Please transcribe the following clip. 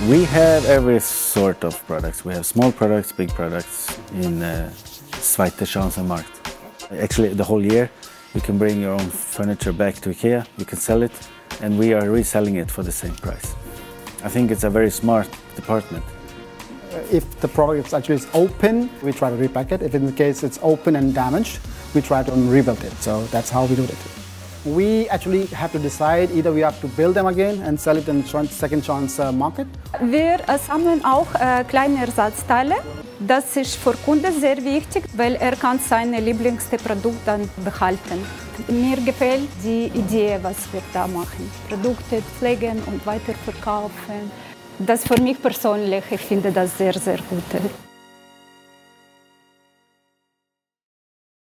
We have every sort of products. We have small products, big products in zweite Chancenmarkt. Actually, the whole year you can bring your own furniture back to IKEA, you can sell it, and we are reselling it for the same price. I think it's a very smart department. If the product is open, we try to repack it. If in the case it's open and damaged, we try to rebuild it. So that's how we do it. We actually have to decide either we have to build them again and sell it in second chance market. Wir sammeln auch kleine Ersatzteile. Das ist für Kunden sehr wichtig, weil kann sein Lieblingsprodukt dann behalten. Mir gefällt die Idee, was wir da machen. Produkte pflegen und weiterverkaufen. Das für mich persönlich, ich finde das sehr, sehr gut.